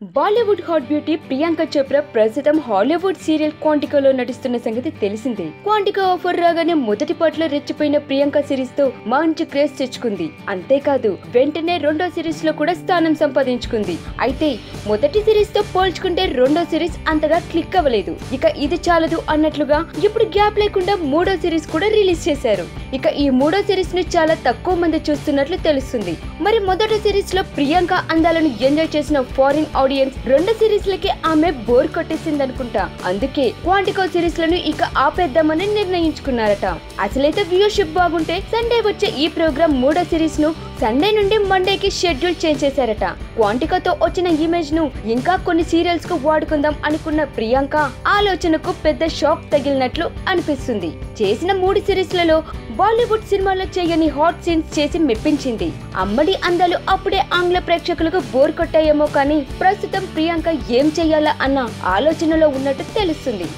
Bollywood hot beauty Priyanka Chopra ప్రస్తుతం Hollywood serial క్వాంటికోలో నటిస్తున్న సంగతి తెలిసిందే. క్వాంటికో ఆఫర్ రాగానే మొదటి పాటలో రెచ్చిపోయిన ప్రియాంక సిరీస్ తో మంచి క్రేజ్ తెచ్చుకుంది. అంతేకాదు వెంటనే రెండో సిరీస్ లో కూడా స్థానం సంపాదించుకుంది. అయితే మొదటి సిరీస్ తో పోల్చుకుంటే రెండో సిరీస్ అంతగా క్లిక్ అవ్వలేదు. ఇక ఇది చాలదు అన్నట్లుగా ఇప్పుడు గ్యాప్ లేకుండా మూడో సిరీస్ కూడా రిలీజ్ చేశారు. ఇక ఈ మూడో సిరీస్ ను చాలా తక్కువ మంది చూస్తున్నట్లు తెలుస్తుంది. మరి మొదటి సిరీస్ లో ప్రియాంక అందాలను ఎంజాయ్ చేసిన ఫారిన్ ఆడియన్స్ రెండు సిరీస్ లకి ఆమె బోర్ కొట్టేసిందనుకుంటా. అందుకే క్వాంటికో సిరీస్ లను ఇక ఆపేద్దామని నిర్ణయించుకున్నారట. అసలైతే వ్యూషిప్ బాగుంటే సండే వచ్చే ఈ ప్రోగ్రామ్ మూడో సిరీస్ ను సండే నుండి మండేకి షెడ్యూల్ చేంజ్ చేశారట. క్వాంటికోతో వచ్చిన ఇమేజ్ ను ఇంకా కొన్ని సీరియల్స్ కు వాడుకుందాం అనుకున్న ప్రియాంక ఆలోచనకు పెద్ద షాక్ తగిలినట్లు అనిపిస్తుంది. చేసిన 3 సిరీస్లలో బాలీవుడ్ సినిమాలో చేయని హాట్ సీన్స్ చేసి మెప్పించింది. అమ్మడి అందాలు అప్పుడే ఆంగ్ల ప్రేక్షకులకు బోర్ కొట్టాయేమో కానీ ప్రస్తుతం ప్రియాంక ఏం చెయ్యాలా అన్న ఆలోచనలో ఉన్నట్టు తెలుస్తుంది.